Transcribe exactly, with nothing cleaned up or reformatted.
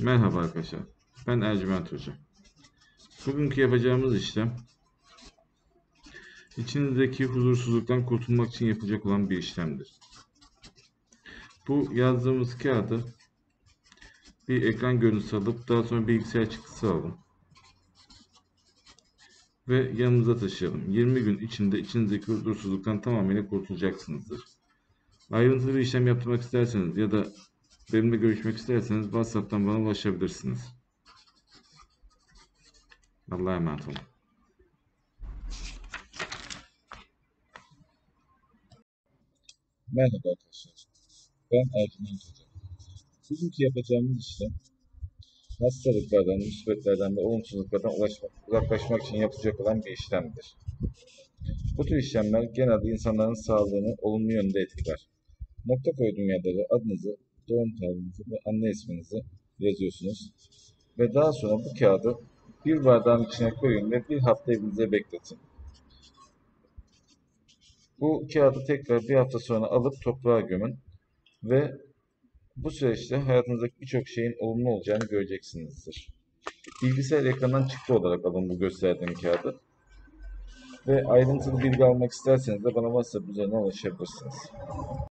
Merhaba arkadaşlar, ben Ercüment Hoca. Bugünkü yapacağımız işlem, içinizdeki huzursuzluktan kurtulmak için yapılacak olan bir işlemdir. Bu yazdığımız kağıdı bir ekran görüntüsü alıp daha sonra bilgisayar çıktısı alalım ve yanınıza taşıyalım. yirmi gün içinde içinizdeki huzursuzluktan tamamıyla kurtulacaksınızdır. Ayrıntılı bir işlem yaptırmak isterseniz ya da benimle görüşmek isterseniz WhatsApp'tan bana ulaşabilirsiniz. Allah'a emanet olun. Merhaba arkadaşlar. Ben Ercüment Hoca. Bugünkü yapacağımız işlem hastalıklardan, musibetlerden ve olumsuzluklardan ulaşmak, uzaklaşmak için yapılacak olan bir işlemdir. Bu tür işlemler genelde insanların sağlığını olumlu yönde etkiler. Nokta koyduğum yerlere adınızı, doğum tarihinizi ve anne isminizi yazıyorsunuz. Ve daha sonra bu kağıdı bir bardağın içine koyun ve bir hafta evinizde bekletin. Bu kağıdı tekrar bir hafta sonra alıp toprağa gömün ve bu süreçte hayatınızdaki birçok şeyin olumlu olacağını göreceksinizdir. Bilgisayar ekranından çıktı olarak alın bu gösterdiğim kağıdı. Ve ayrıntılı bilgi almak isterseniz de bana WhatsApp üzerinden ulaşabilirsiniz.